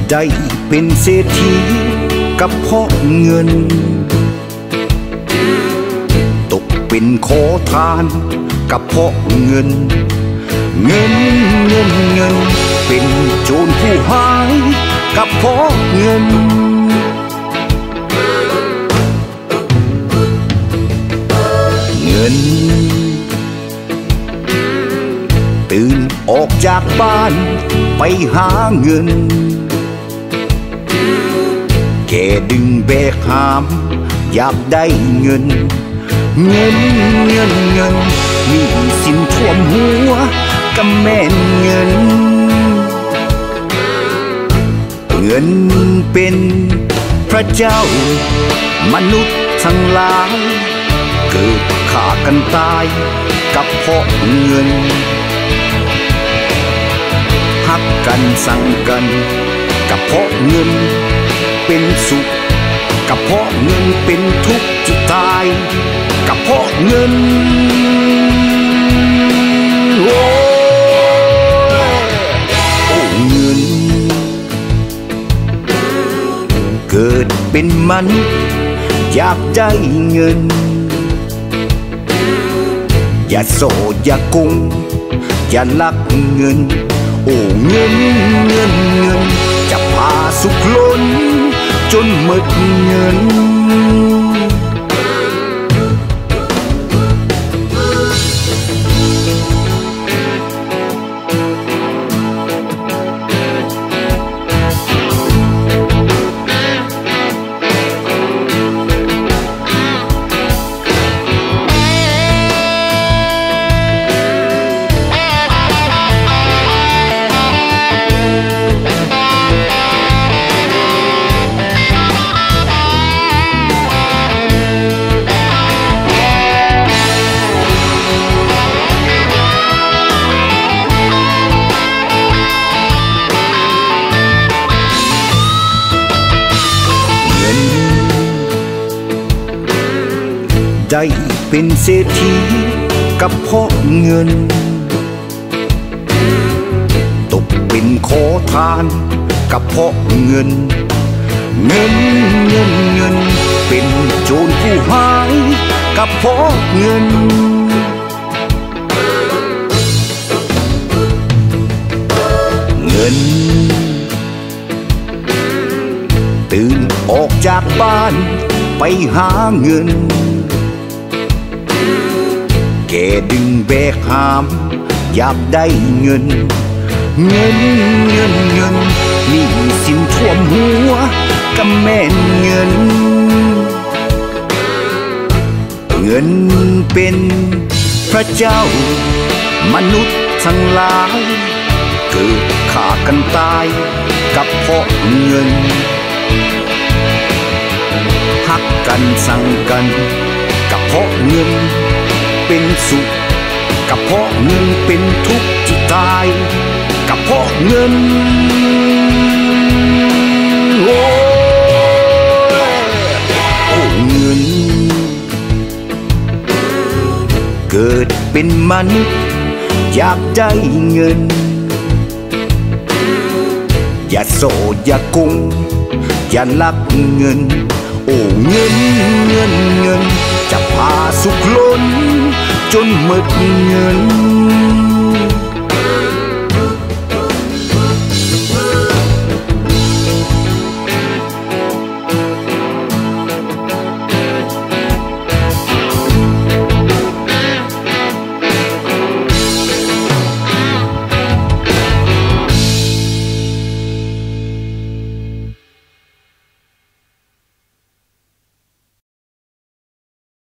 ได้เป็นเศรษฐีกับเพราะเงินตกเป็นขอทานกับเพราะเงินเป็นโจรผู้หายกับเพราะเงินตื่นออกจากบ้านไปหาเงินแค่ดึงแบกหามอยากได้เงินมีสินท่วมหัวก็แม่นเงินเป็นพระเจ้ามนุษย์ทั้งหลายเกิดฆ่ากันตายกับเพราะเงินหักกันสั่งกันกับเพราะเงินเป็นสุขกับเพราะเงินเป็นทุกข์ที่ตายกับเพราะเงินโอ้เงินเกิดเป็นมนุษย์อยากได้เงินอย่าโสดอย่าโกงอย่าลักเงินโอ้เงินจะพาสุขล้นจนหมดเงินได้เป็นเศรษฐีกับเพราะเงินตกเป็นขอทานกับเพราะเงินเป็นโจรผู้หายกับเพราะเงินตื่นออกจากบ้านไปหาเงินแค่ดึงแบกหามอยากได้เงินมีสินท่วมหัวก็แม่นเงินเป็นพระเจ้ามนุษย์ทั้งหลายเกิดฆ่ากันตายกับเพราะเงินหักกันสั่งกันกับเพราะเงินเป็นสุขกับเพราะเงินเป็นทุกข์ที่ตายกับเพราะเงินโอ้เงินเกิดเป็นมนุษย์อยากได้เงินอย่าโสดอย่าโกงอย่าลักเงินโอ้เงินจะพาสุขล้นจนหมดเงิน